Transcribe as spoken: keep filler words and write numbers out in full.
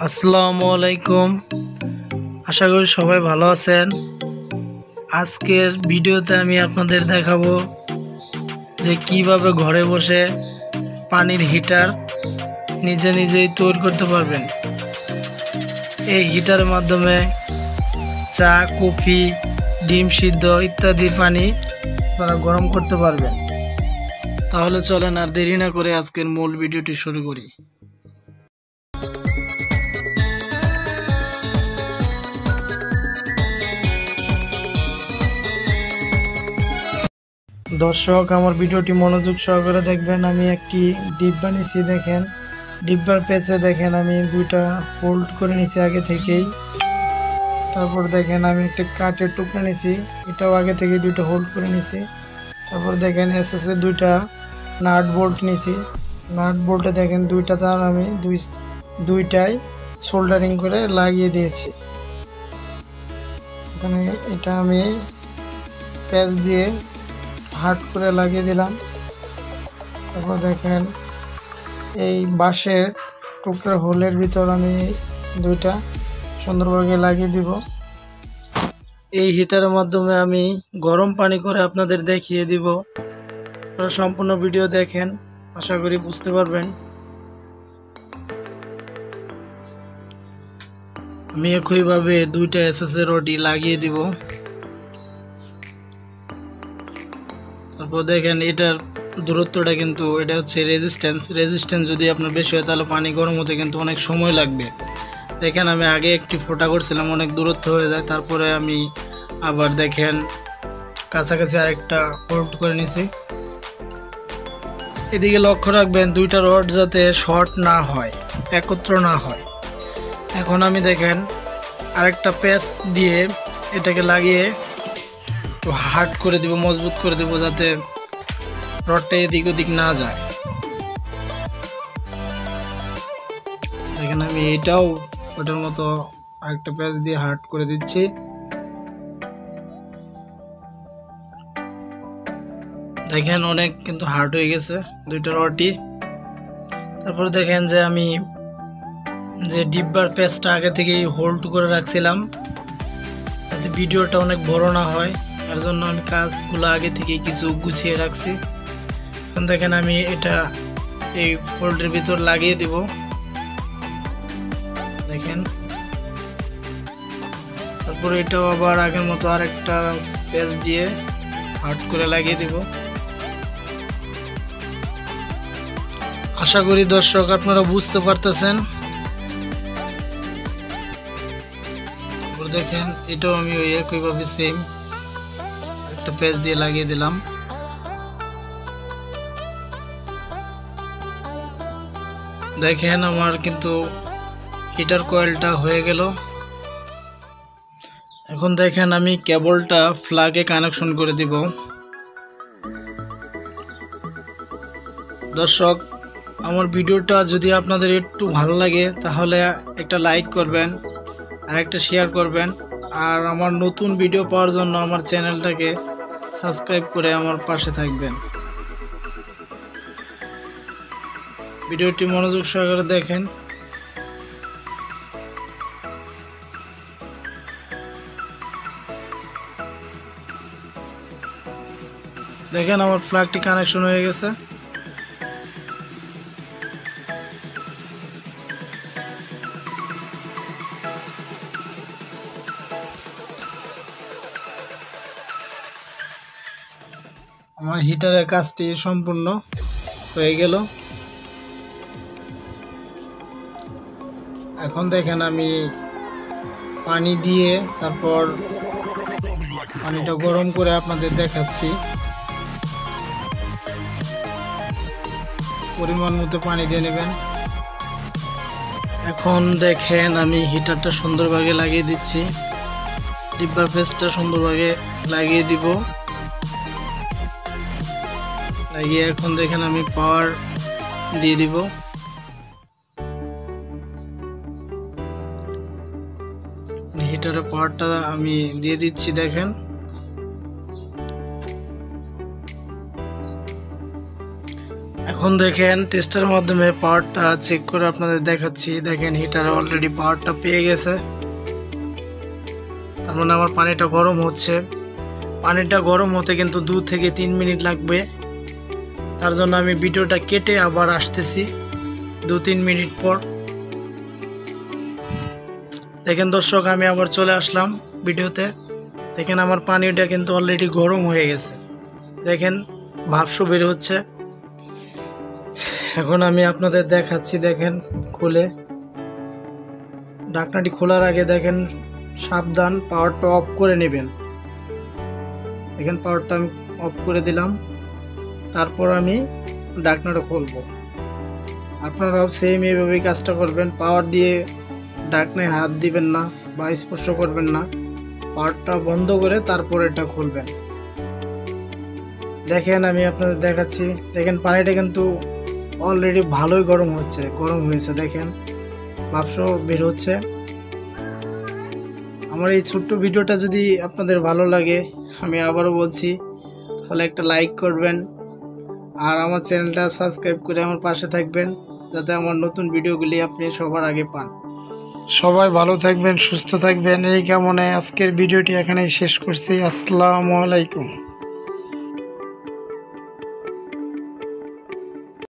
আসসালামু আলাইকুম। আশা করি সবাই ভালো আছেন। আজকের ভিডিওতে আমি আপনাদের দেখাবো যে কিভাবে ঘরে বসে পানির হিটার নিজে নিজেই তৈরি করতে পারবেন। এই হিটারের মাধ্যমে চা, কফি, ডিম সিদ্ধ ইত্যাদি পানি আপনারা গরম করতে পারবেন। তাহলে চলেন আর দেরি না করে আজকের মূল ভিডিওটি শুরু করি। দর্শক, আমার ভিডিওটি মনোযোগ সহকারে দেখবেন। আমি একটি ডিব্বা নিয়েছি, দেখেন ডিব্বার পেছে দেখেন আমি দুইটা হোল্ড করে নিয়েছি আগে থেকেই। তারপর দেখেন আমি একটা কাঠের টুকরা নিয়েছি, এটাও আগে থেকে দুইটা হোল্ড করে নিয়েছি। তারপর দেখেন এস এস এর দুইটা নাট বোল্ট নিয়েছি। নাট বোল্টে দেখেন দুইটা তার আমি দুই দুইটাই সোল্ডারিং করে লাগিয়ে দিয়েছি। এখানে এটা আমি প্যাচ দিয়ে হার্ড করে লাগিয়ে দিলাম। তারপর দেখেন এই বাঁশের টুকরার হোলের ভিতর আমি দুইটা সুন্দরভাবে লাগিয়ে দিব। এই হিটারের মাধ্যমে আমি গরম পানি করে আপনাদের দেখিয়ে দিব। আপনারা সম্পূর্ণ ভিডিও দেখেন, আশা করি বুঝতে পারবেন। আমি একইভাবে দুইটা এস এস এর রডি লাগিয়ে দিব। তারপর দেখেন এটার দূরত্বটা কিন্তু এটা হচ্ছে রেজিস্ট্যান্স রেজিস্ট্যান্স যদি আপনার বেশি হয় তাহলে পানি গরম হতে কিন্তু অনেক সময় লাগবে। দেখেন আমি আগে একটি ফোঁটা করছিলাম, অনেক দূরত্ব হয়ে যায়। তারপরে আমি আবার দেখেন কাছাকাছি আরেকটা হোল্ড করে নিছি। এদিকে লক্ষ্য রাখবেন দুইটা রড যাতে শর্ট না হয়, একত্র না হয়। এখন আমি দেখেন আরেকটা প্যাচ দিয়ে এটাকে লাগিয়ে একটু হার্ড করে দিব, মজবুত করে দিব, যাতে রডটা এদিক ওদিক না যায়। দেখেন আমি এটাও ওটার মতো আরেকটা প্যাচ দিয়ে হার্ড করে দিচ্ছি। দেখেন অনেক কিন্তু হার্ড হয়ে গেছে দুইটা রডই। তারপর দেখেন যে আমি যে ডিব্বার প্যাচটা আগে থেকেই হোল্ড করে রাখছিলাম যাতে ভিডিওটা অনেক বড় না হয়, এর জন্য আমি কাজগুলো আগে থেকেই কিছু গুছিয়ে রাখছি। এখন দেখেন আমি এটা এই হোল্ডের ভিতর লাগিয়ে দিব। দেখেন তারপর এটাও আবার আগের মতো আরেকটা প্যাচ দিয়ে হার্ড করে লাগিয়ে দিব। আশা করি দর্শক আপনারা বুঝতে পারতেছেন। দেখেন এটাও আমি ওই একইভাবে সেম একটা প্যাচ দিয়ে লাগিয়ে দিলাম। দেখেন আমার কিন্তু হিটার কয়েলটা হয়ে গেল। এখন দেখেন আমি কেবলটা ফ্লাগে কানেকশন করে দিব। দর্শক, আমার ভিডিওটা যদি আপনাদের একটু ভালো লাগে তাহলে একটা লাইক করবেন আর একটা শেয়ার করবেন। আর আমার নতুন ভিডিও পাওয়ার জন্য আমার চ্যানেলটাকে সাবস্ক্রাইব করে আমার পাশে থাকবেন। ভিডিওটি মনোযোগ সহকারে দেখেন। দেখেন আমার ফ্ল্যাগটি কানেকশন হয়ে গেছে। আমার হিটারের কাজটি সম্পূর্ণ হয়ে গেল। এখন দেখেন আমি পানি দিয়ে তারপর পানিটা গরম করে আপনাদের দেখাচ্ছি। পরিমাণ মতো পানি দিয়ে নেবেন। এখন দেখেন আমি হিটারটা সুন্দরভাবে লাগিয়ে দিচ্ছি, ডিব্বার পেস্টটা সুন্দরভাবে লাগিয়ে দিব। লাগিয়ে এখন দেখেন আমি পাওয়ার দিয়ে দিব। হিটারের পাওয়ারটা আমি দিয়ে দিচ্ছি। দেখেন এখন এখন দেখেন টেস্টের মাধ্যমে পাওয়ারটা চেক করে আপনাদের দেখাচ্ছি। দেখেন হিটার অলরেডি পাওয়ারটা পেয়ে গেছে, তার মানে আমার পানিটা গরম হচ্ছে। পানিটা গরম হতে কিন্তু দু থেকে তিন মিনিট লাগবে, তার জন্য আমি ভিডিওটা কেটে আবার আসতেছি দু তিন মিনিট পর। দেখেন দর্শক, আমি আবার চলে আসলাম ভিডিওতে। দেখেন আমার পানিটা কিন্তু অলরেডি গরম হয়ে গেছে, দেখেন ভাপসু বের হচ্ছে। এখন আমি আপনাদের দেখাচ্ছি, দেখেন খুলে ঢাকনাটি খোলার আগে দেখেন সাবধান পাওয়ারটা অফ করে নেবেন। দেখেন পাওয়ারটা আমি অফ করে দিলাম, তারপর আমি ঢাকনাটা খুলবো। আপনারাও সেম এইভাবেই কাজটা করবেন, পাওয়ার দিয়ে ঢাকনায় হাত দিবেন না বা স্পর্শ করবেন না, পাওয়ারটা বন্ধ করে তারপর এটা খুলবেন। দেখেন আমি আপনাদের দেখাচ্ছি, দেখেন পানিটা কিন্তু অলরেডি ভালোই গরম হচ্ছে, গরম হয়েছে, দেখেন ভাপসা বের হচ্ছে। আমার এই ছোট্ট ভিডিওটা যদি আপনাদের ভালো লাগে, আমি আবারও বলছি, তাহলে একটা লাইক করবেন আর আমার চ্যানেলটা সাবস্ক্রাইব করে আমার পাশে থাকবেন, যাতে আমার নতুন ভিডিওগুলি আপনি সবার আগে পান। সবাই ভালো থাকবেন, সুস্থ থাকবেন, এই কামনায় আজকের ভিডিওটি এখানেই শেষ করছি। আসসালামু আলাইকুম।